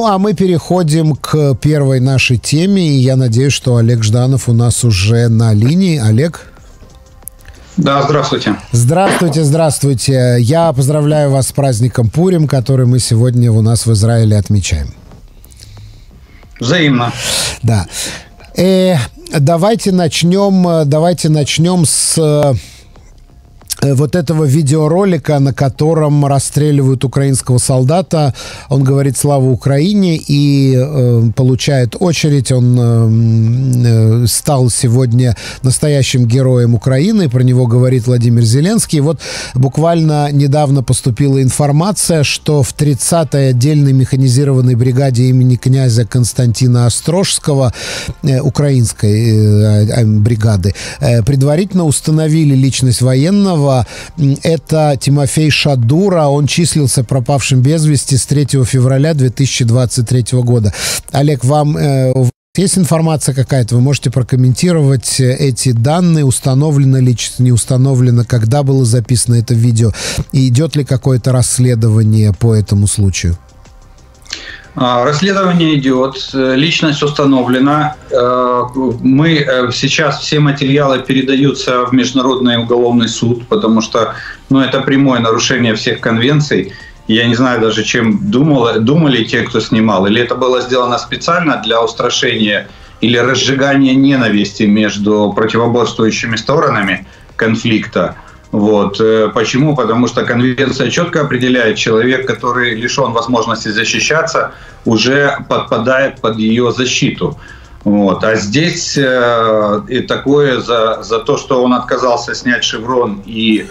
Ну, а мы переходим к первой нашей теме, и я надеюсь, что Олег Жданов у нас уже на линии. Олег? Да, здравствуйте. Здравствуйте, здравствуйте. Я поздравляю вас с праздником Пурим, который мы сегодня у нас в Израиле отмечаем. Взаимно. Да. Давайте начнем с вот этого видеоролика, на котором расстреливают украинского солдата. Он говорит «Слава Украине» и получает очередь. Он стал сегодня настоящим героем Украины. Про него говорит Владимир Зеленский. Вот буквально недавно поступила информация, что в 30-й отдельной механизированной бригаде имени князя Константина Острожского, украинской бригады, предварительно установили личность военного. Это Тимофей Шадура. Он числился пропавшим без вести с 3 февраля 2023 года. Олег, вам есть информация какая-то? Вы можете прокомментировать эти данные? Установлено ли, не установлено? Когда было записано это видео? И идет ли какое-то расследование по этому случаю? Расследование идет, личность установлена. Мы сейчас все материалы передаются в Международный уголовный суд, потому что это прямое нарушение всех конвенций. Я не знаю даже, чем думали те, кто снимал. Или это было сделано специально для устрашения или разжигания ненависти между противоборствующими сторонами конфликта. Вот. Почему? Потому что конвенция четко определяет, человек, который лишен возможности защищаться, уже подпадает под ее защиту. Вот. А здесь и такое за то, что он отказался снять шеврон и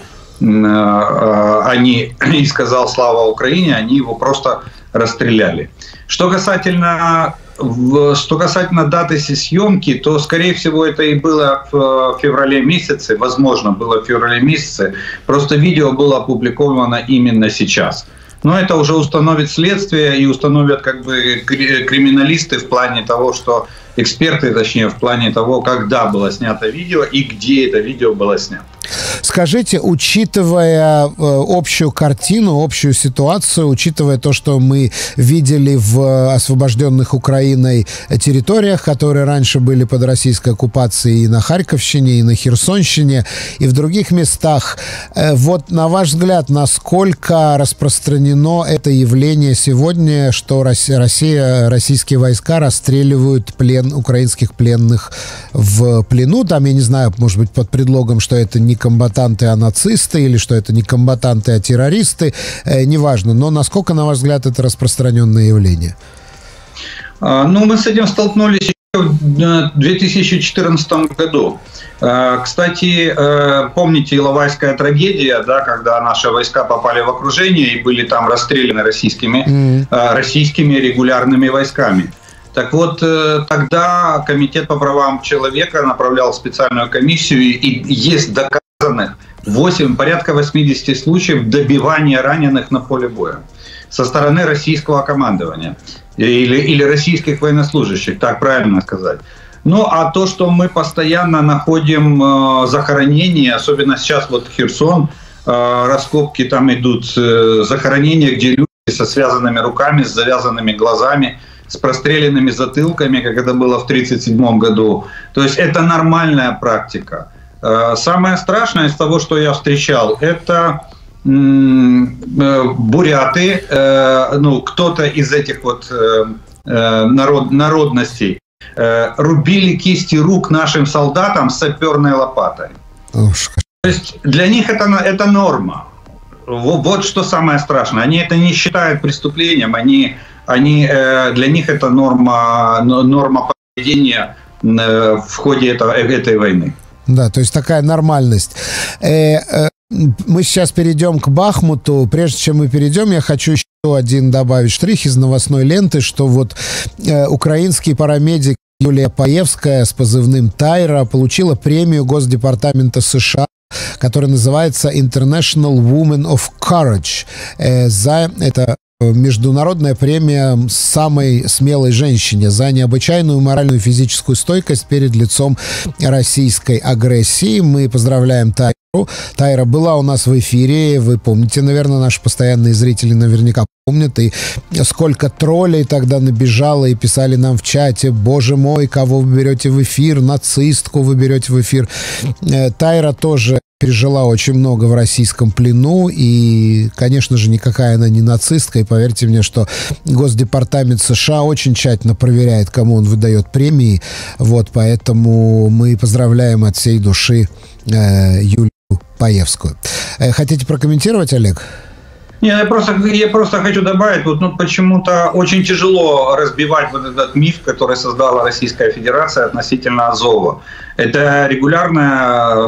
сказал «Слава Украине», они его просто расстреляли. Что касательно даты съемки, то, скорее всего, это и было в феврале месяце, возможно, было в феврале месяце, просто видео было опубликовано именно сейчас. Но это уже установит следствие и установят криминалисты в плане того, что эксперты, точнее, в плане того, когда было снято видео и где это видео было снято. Скажите, учитывая общую картину, общую ситуацию, учитывая то, что мы видели в освобожденных Украиной территориях, которые раньше были под российской оккупацией и на Харьковщине, и на Херсонщине, и в других местах, вот на ваш взгляд, насколько распространено это явление сегодня, что российские войска расстреливают украинских пленных в плену, там, я не знаю, может быть, под предлогом, что это не комбатанты, а нацисты, или что это не комбатанты, а террористы, неважно. Но насколько, на ваш взгляд, это распространенное явление? Мы с этим столкнулись еще в 2014 году. Кстати, помните Иловайская трагедия, да, когда наши войска попали в окружение и были там расстреляны российскими регулярными войсками. Так вот, тогда Комитет по правам человека направлял специальную комиссию, и есть доказанных порядка 80 случаев добивания раненых на поле боя со стороны российского командования или российских военнослужащих, так правильно сказать. Ну, а то, что мы постоянно находим захоронения, особенно сейчас вот Херсон, раскопки там идут, захоронения, где люди со связанными руками, с завязанными глазами, с простреленными затылками, как это было в 1937 году. То есть это нормальная практика. Самое страшное из того, что я встречал, это буряты, кто-то из этих вот народностей рубили кисти рук нашим солдатам с саперной лопатой. То есть для них это норма. Вот что самое страшное. Они это не считают преступлением, для них это норма поведения в ходе этой войны. Да, то есть такая нормальность. Мы сейчас перейдем к Бахмуту. Прежде чем мы перейдем, я хочу еще один добавить штрих из новостной ленты, что вот украинский парамедик Юлия Паевская с позывным Тайра получила премию Госдепартамента США, которая называется International Woman of Courage. Это международная премия самой смелой женщине за необычайную моральную и физическую стойкость перед лицом российской агрессии. Мы поздравляем Тайру. Тайра была у нас в эфире. Вы помните, наверное, наши постоянные зрители наверняка помнят. И сколько троллей тогда набежало и писали нам в чате: «Боже мой, кого вы берете в эфир? Нацистку вы берете в эфир». Тайра тоже пережила очень много в российском плену, и, конечно же, никакая она не нацистка, и поверьте мне, что Госдепартамент США очень тщательно проверяет, кому он выдает премии, вот, поэтому мы поздравляем от всей души Юлию Паевскую. Хотите прокомментировать, Олег? Нет, я просто хочу добавить, вот, почему-то очень тяжело разбивать вот этот миф, который создала Российская Федерация относительно Азова. Это регулярное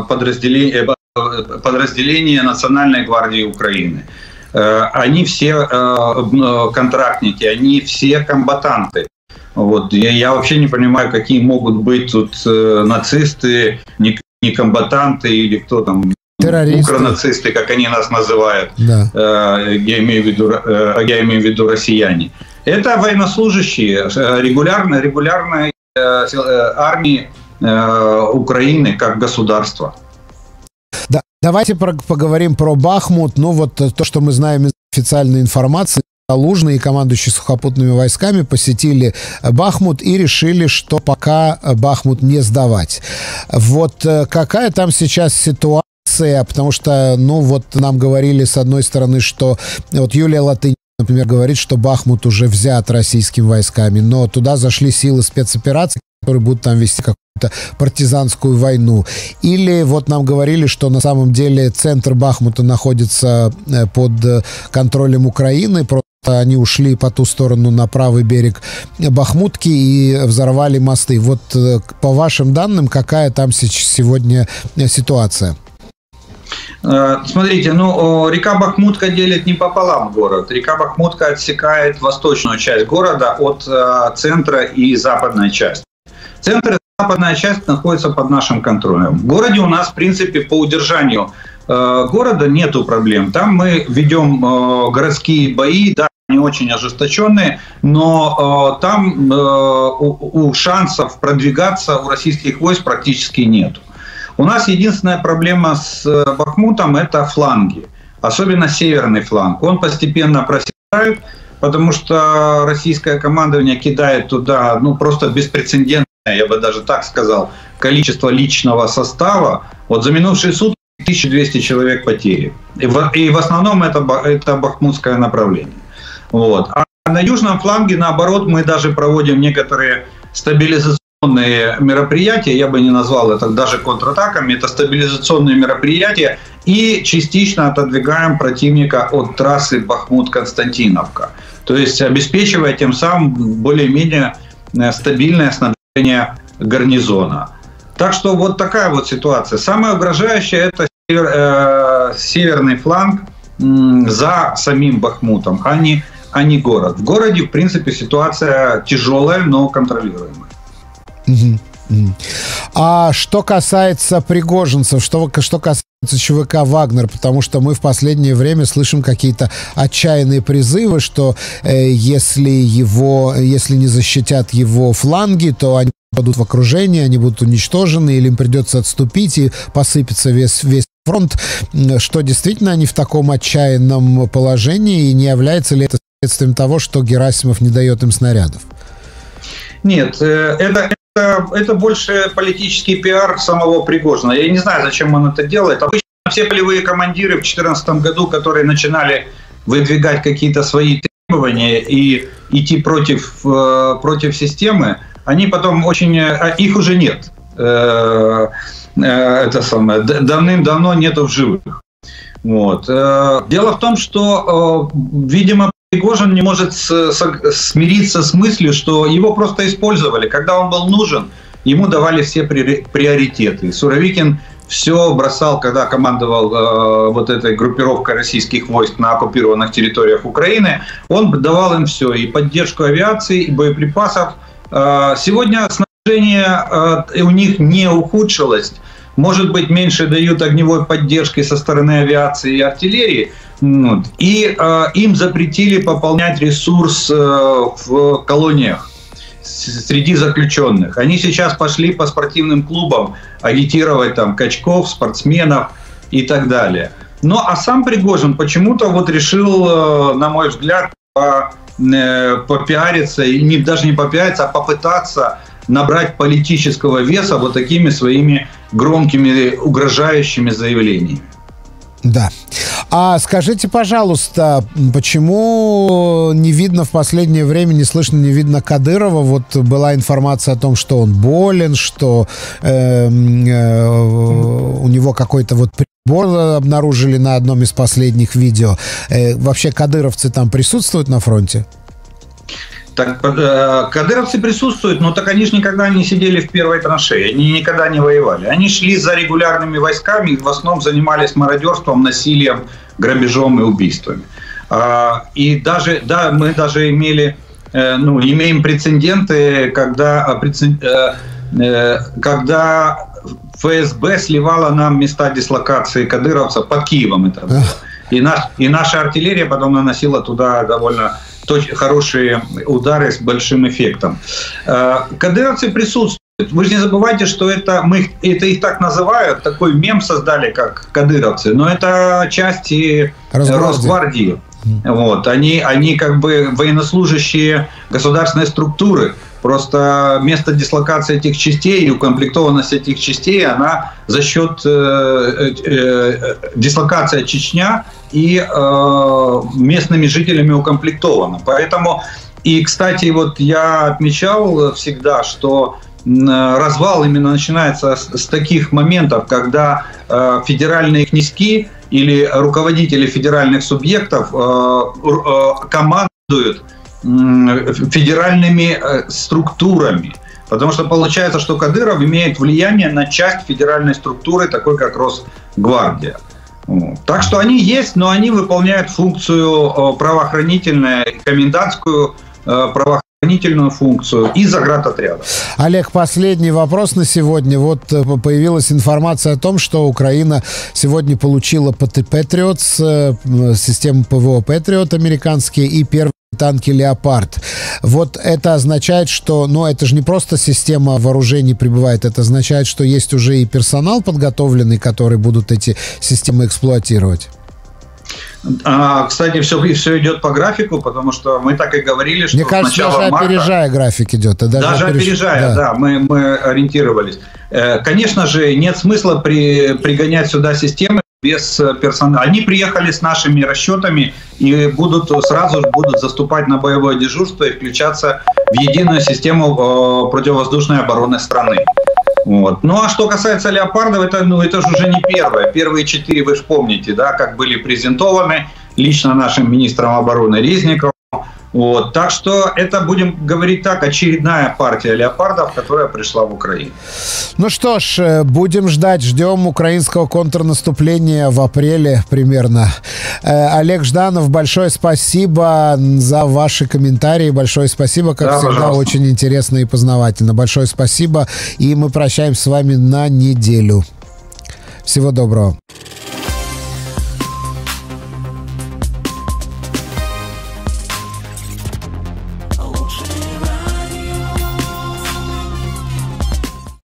подразделение Национальной гвардии Украины. Они все контрактники, они все комбатанты. Вот. Я вообще не понимаю, какие могут быть тут нацисты, не комбатанты или кто там, укронацисты, как они нас называют. Да. Я имею в виду россияне. Это военнослужащие регулярной армии Украины как государства. Да, давайте поговорим про Бахмут. Ну вот то, что мы знаем из официальной информации. Залужный и командующий сухопутными войсками посетили Бахмут и решили, что пока Бахмут не сдавать. Вот какая там сейчас ситуация? Потому что, ну вот нам говорили с одной стороны, что вот Юлия Латынина, например, говорит, что Бахмут уже взят российскими войсками, но туда зашли силы спецопераций, которые будут там вести какую-то партизанскую войну. Или вот нам говорили, что на самом деле центр Бахмута находится под контролем Украины, просто они ушли по ту сторону на правый берег Бахмутки и взорвали мосты. Вот по вашим данным, какая там сегодня ситуация? Смотрите, река Бахмутка делит не пополам город. Река Бахмутка отсекает восточную часть города от центра и западной части. Центр и западная часть находятся под нашим контролем. В городе у нас, в принципе, по удержанию города нету проблем. Там мы ведем городские бои, да, не очень ожесточенные, но там шансов продвигаться у российских войск практически нету. У нас единственная проблема с Бахмутом – это фланги, особенно северный фланг. Он постепенно проседает, потому что российское командование кидает туда просто беспрецедентное, я бы даже так сказал, количество личного состава. Вот за минувшие сутки 1200 человек потери. И в основном это бахмутское направление. Вот. А на южном фланге, наоборот, мы даже проводим некоторые стабилизационные мероприятия, я бы не назвал это даже контратаками, это стабилизационные мероприятия, и частично отодвигаем противника от трассы Бахмут-Константиновка. То есть обеспечивая тем самым более-менее стабильное снабжение гарнизона. Так что вот такая вот ситуация. Самое угрожающее – это северный фланг за самим Бахмутом, а не город. В городе, в принципе, ситуация тяжелая, но контролируемая. А что касается пригожинцев, что касается ЧВК «Вагнер», потому что мы в последнее время слышим какие-то отчаянные призывы, что если не защитят его фланги, то они попадут в окружение, они будут уничтожены, или им придется отступить и посыпется весь фронт. Что действительно они в таком отчаянном положении, и не является ли это следствием того, что Герасимов не дает им снарядов? Нет, это больше политический пиар самого Пригожина. Я не знаю, зачем он это делает. Обычно все полевые командиры в 2014 году, которые начинали выдвигать какие-то свои требования и идти против системы, они потом их уже нет. Давным-давно нету в живых. Вот. Дело в том, что, видимо, Пригожин не может смириться с мыслью, что его просто использовали. Когда он был нужен, ему давали все приоритеты. Суровикин все бросал, когда командовал вот этой группировкой российских войск на оккупированных территориях Украины. Он давал им все, и поддержку авиации, и боеприпасов. Сегодня снабжение у них не ухудшилось. Может быть, меньше дают огневой поддержки со стороны авиации и артиллерии, И им запретили пополнять ресурс в колониях среди заключенных. Они сейчас пошли по спортивным клубам агитировать там качков, спортсменов и так далее. Ну, а сам Пригожин почему-то вот решил, на мой взгляд, попиариться, и даже не попиариться, а попытаться набрать политического веса вот такими своими громкими, угрожающими заявлениями. Да. А скажите, пожалуйста, почему не видно в последнее время, не слышно, не видно Кадырова? Вот была информация о том, что он болен, что у него какой-то вот прибор обнаружили на одном из последних видео. Вообще кадыровцы там присутствуют на фронте? Так, кадыровцы присутствуют, но так они же никогда не сидели в первой траншее, они никогда не воевали. Они шли за регулярными войсками и в основном занимались мародерством, насилием, грабежом и убийствами. И даже, да, мы даже имеем прецеденты, когда ФСБ сливала нам места дислокации кадыровцев под Киевом. Это было. И наша артиллерия потом наносила туда довольно хорошие удары с большим эффектом. Кадыровцы присутствуют. Вы же не забывайте, что это их так называют, такой мем создали, как кадыровцы, но это части Росгвардии. Вот. Они как бы военнослужащие государственной структуры. Просто место дислокации этих частей и укомплектованность этих частей, она за счет дислокации Чечня и местными жителями укомплектована. Поэтому, и, кстати, вот я отмечал всегда, что развал именно начинается с таких моментов, когда федеральные князьки или руководители федеральных субъектов командуют федеральными структурами. Потому что получается, что Кадыров имеет влияние на часть федеральной структуры, такой как Росгвардия. Так что они есть, но они выполняют функцию правоохранительную, комендантскую правоохранительную функцию и заградотряда. Олег, последний вопрос на сегодня. Вот появилась информация о том, что Украина сегодня получила Patriot, систему ПВО Patriot американские и первые танки «Леопард». Вот это означает, что, это же не просто система вооружений прибывает, это означает, что есть уже и персонал подготовленный, который будут эти системы эксплуатировать. Кстати, все идет по графику, потому что мы так и говорили, что мне кажется, даже опережая график идет. Даже опережая, да, мы ориентировались. Конечно же, нет смысла пригонять сюда системы без персонала. Они приехали с нашими расчетами и сразу будут заступать на боевое дежурство и включаться в единую систему противовоздушной обороны страны. Вот. Ну а что касается «Леопардов», это же уже не первое. Первые 4 вы же помните, да, как были презентованы лично нашим министром обороны Резниковым. Вот. Так что это, будем говорить так, очередная партия «Леопардов», которая пришла в Украину. Ну что ж, будем ждем украинского контрнаступления в апреле примерно. Олег Жданов, большое спасибо за ваши комментарии. Большое спасибо, как всегда, пожалуйста. Очень интересно и познавательно. Большое спасибо. И мы прощаемся с вами на неделю. Всего доброго.